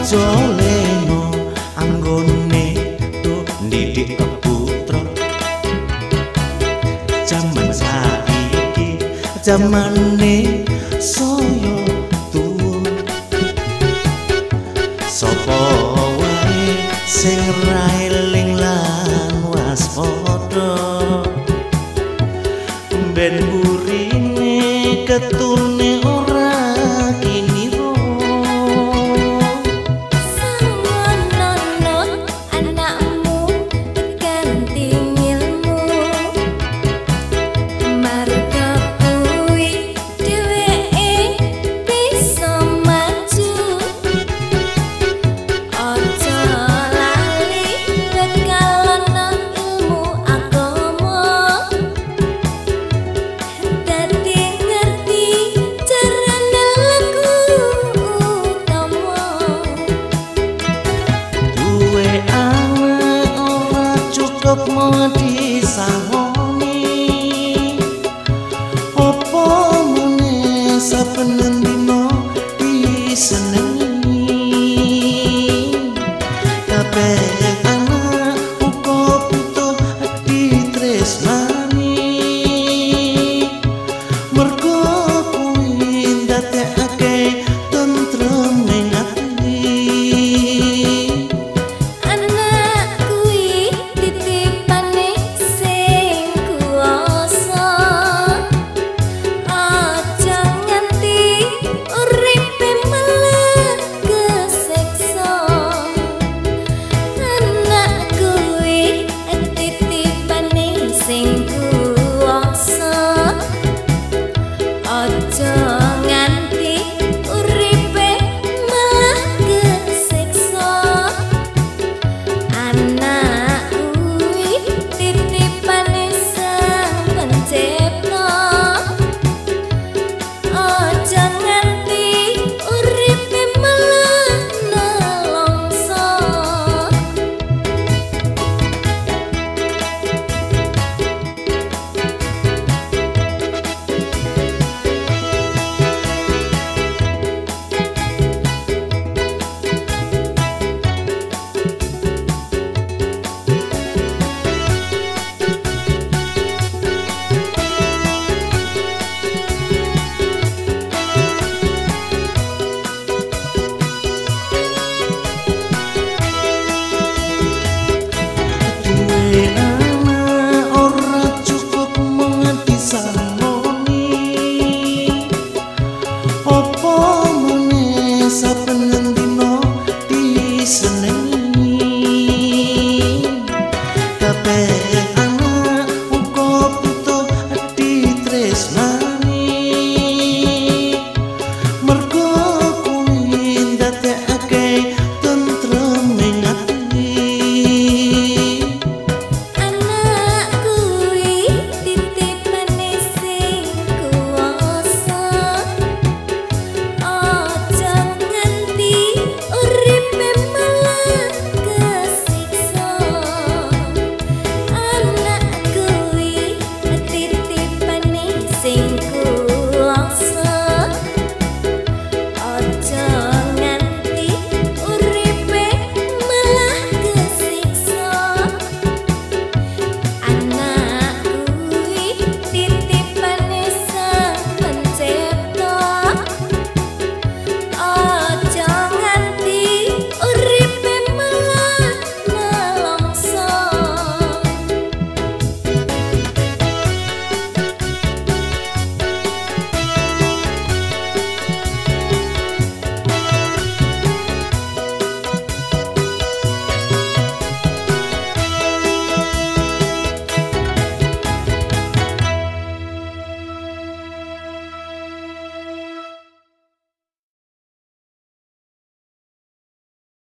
aja leno anggone tuk ndidik putra jaman saiki jamane saya tuwa sapa wae sing ra eling lan waspada ben burine ketune ora kiniro sangono anakmu ganti ilmu marga kuwi dheweke bisa maju aja lali bekalono ilmu agama dadi ngerti carane laku utama duwe anak ora cukup mau disangoni opo meneh saben dina disene